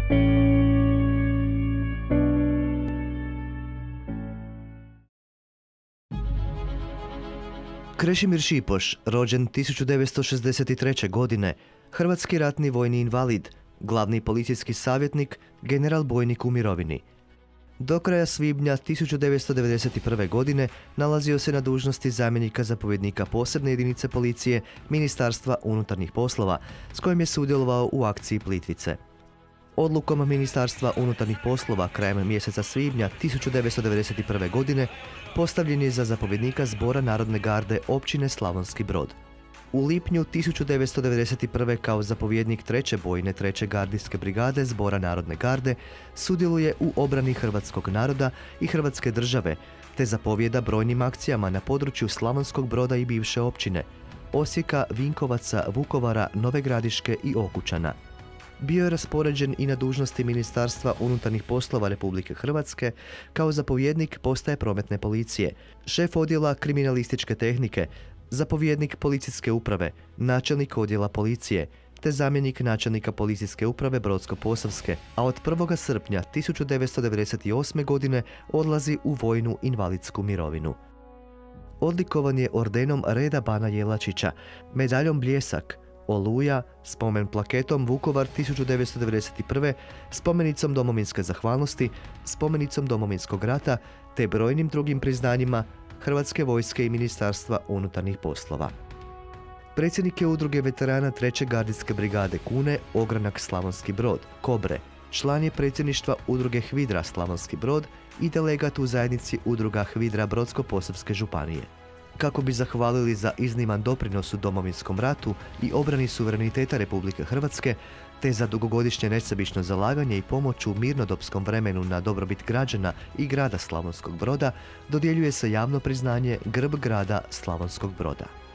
Krešimir Šipoš, rođen 1963. godine, hrvatski ratni vojni invalid, glavni policijski savjetnik, general bojnik u mirovini. Do kraja svibnja 1991. godine nalazio se na dužnosti zamjenika zapovjednika posebne jedinice policije Ministarstva unutarnjih poslova, s kojim je sudjelovao u akciji Plitvice. Odlukom Ministarstva unutarnjih poslova krajem mjeseca svibnja 1991. godine postavljen je za zapovjednika Zbora Narodne garde općine Slavonski Brod. U lipnju 1991. kao zapovjednik 3. bojne 3. gardijske brigade Zbora Narodne garde sudjeluje u obrani hrvatskog naroda i Hrvatske države, te zapovjeda brojnim akcijama na području Slavonskog Broda i bivše općine, Osijeka, Vinkovaca, Vukovara, Nove Gradiške i Okučana. Bio je raspoređen i na dužnosti Ministarstva unutarnjih poslova Republike Hrvatske kao zapovjednik postaje prometne policije, šef odjela kriminalističke tehnike, zapovjednik policijske uprave, načelnik odjela policije, te zamjenik načelnika policijske uprave Brodsko-posavske, a od 1. srpnja 1998. godine odlazi u vojnu invalidsku mirovinu. Odlikovan je ordenom Reda bana Jelačića, medaljom Bljesak, Oluja, spomen plaketom Vukovar 1991., spomenicom domovinske zahvalnosti, spomenicom Domovinskog rata te brojnim drugim priznanjima Hrvatske vojske i Ministarstva unutarnjih poslova. Predsjednik je udruge veterana 3. gardijske brigade Kune, ogranak Slavonski Brod, Kobre. Član je predsjedništva udruge Hvidra Slavonski Brod i delegat u zajednici udruga Hvidra Brodsko-posavske županije. Kako bi zahvalili za izniman doprinos u Domovinskom ratu i obrani suvereniteta Republike Hrvatske, te za dugogodišnje nesebično zalaganje i pomoć u mirnodopskom vremenu na dobrobit građana i grada Slavonskog Broda, dodjeljuje se javno priznanje Grb grada Slavonskog Broda.